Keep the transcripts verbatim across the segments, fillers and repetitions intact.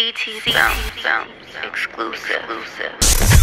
C T Sounds, Sounds exclusive. exclusive.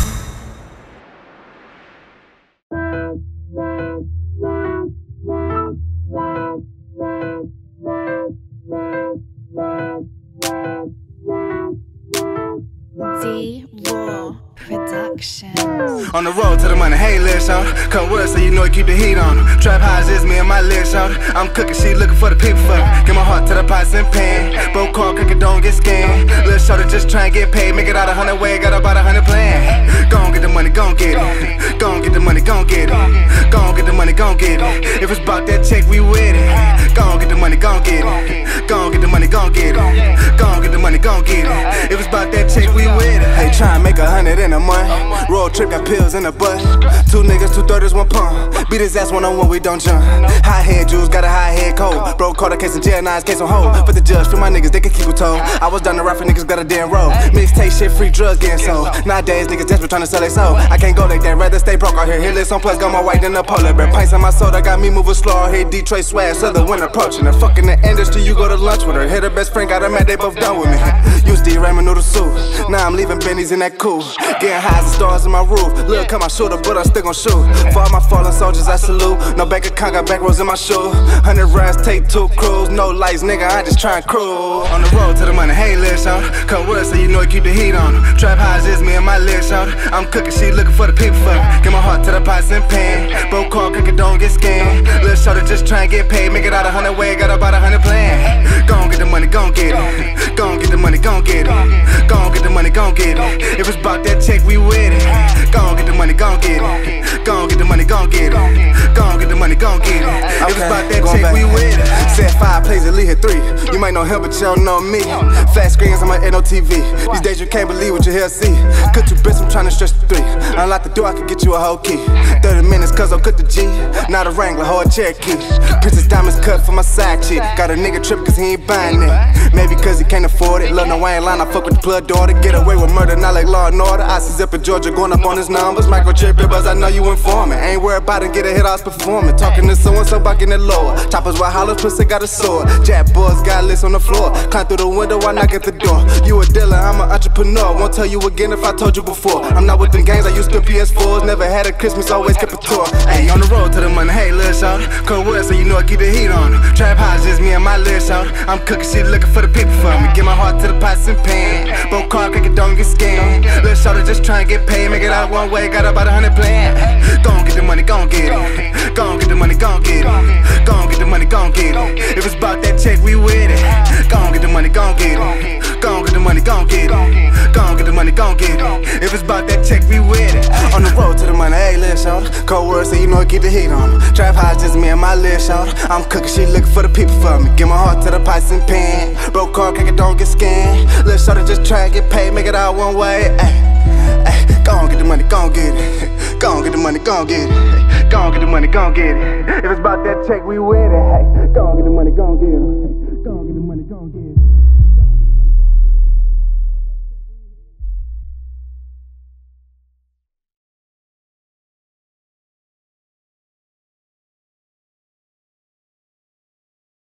D-Raw Productions. On the road to the money, hey lil' shawty, come with us so you know you keep the heat on. Trap highs is me and my lil' shawty. I'm cooking, she looking for the people for me. Get my heart to the pots and pan. Broke car, cooking, don't get scammed. Lil' shawty just try and get paid, make it out a hundred way, got about a hundred plan. Gon' get the money, gon' get it. Gon' get the money, gon' get it. Gon' get the money, gon' get it. If it's about that check, we with it. Gon' get the money, gon' get it. Gon' get the money, gon' get it. Gon' get the money, gon' get it. If it's about that check, we with it. Hey, try and make a hundred in a month. Road trip, got pills in the butt. Two niggas, two thirties, one pump. Beat his ass one on one, we don't jump. High head Jews, got a high head cold. Bro, caught a case in jail, now his case on hold. But the judge, for my niggas, they can keep it told. I was down the rap for niggas, got a damn roll. Mixtape shit, free drugs getting sold. Nowadays, niggas desperate trying to sell their soul. I can't go like that, rather stay broke out here. Hit list on plus, got more white than a polar bear. Pints on my soda, got me moving slow. Hit Detroit swag, southern wind approaching her. Fucking the industry, you go to lunch with her. Hit her best friend, got her mad, they both done with me. Used to eat ramen noodle soup. Now I'm leaving Benny's in that cool. Getting highs and stars in my roof. Look, cut my shoulder, but I'm still gon' shoot. For all my fallen soldiers, I salute. No bank account, got back rolls in my shoe. Hundred rounds, take two crews. No lights, nigga, I just try and cruise. On the road to the money, hey lil' shawty, come with us so you know you keep the heat on. Trap highs is me and my lil' shawty. I'm cooking, she looking for the people for me. Get my heart to the pots and pan. Broke car, cooking, don't get scammed. Lil' shawty just try and get paid, make it out a hundred way, got about a hundred plan. Gon' get the money, gon' get it. Gon' get the money, gon' get it. Gon' get the money, gon' get it. If it's about that check, we with it. Gon' get the money, gon' get it. Gon' get the money, gon' get it. Gon' get the money, gon' get it. If it's about that check, we with it. Said five plays and lead hit three. You might know him, but you don't know me. Flat screens on my N O T V. These days you can't believe what you hear see. Cook two bits, I'm tryna stretch the three. Unlock the door, I can get you a whole key. thirty minutes, cause I'll cut the G. Not a Wrangler, hold a Cherokee. Princess diamonds cut for my side chick. Got a nigga trip cause he ain't buying it. Maybe cause he can't afford it. Love no, I ain't lying, I fuck with the blood daughter. Get away with murder, not like Law and Order. I see up in Georgia, going up on his numbers. Microchip it, buzz, I know you informing. Ain't worried about it, get a hit, I was performing. Talking to someone, so about getting it lower. Choppers with hollers, pussy got a sword. Jack boys got lists on the floor. Climb through the window, I knock at the door. You a dealer, I'm an entrepreneur. Won't tell you again if I told you before. I'm not with them games, I used to P S fours. Never had a Christmas, always kept a tour. Hey, on the road to the money, hey lil' shawty, come with us so you know I keep the heat on. Trap highs just me and my lil' shawty. I'm cooking shit, looking for the people for me. Get my heart to the pots and pan. Broke car, cooking, don't get scammed. Lil' shawty just try and get paid, make it out one way, got about a hundred plan. Gon' get the money, gon' get it. Gon' get the money, gon' get it. Gon' get the money, gon' get it. If it's about that check, we with it. Gon' get the money, gon' get it. Gon' get the money, gon' get it. Gon' get the money, gon' get it. If it's about that check, we with it. On the road to the money, hey lil' shawty, cold words so you know I keep the heat on. Trap highs just me and my lil' shawty. I'm cooking, she looking for the people for me. Get my heart to the pots and pan. Broke car, cooking, don't get scammed. Lil' shawty just try and get paid, make it out one way. Ay, ay, gon' get the money, gon' get it. Gon' get the money, gon' get it. Gon' get the money, gon' get it. If it's about that check, we with it. Hey, gon' get the money, gon' get it. Gon' get the money, gon' get it.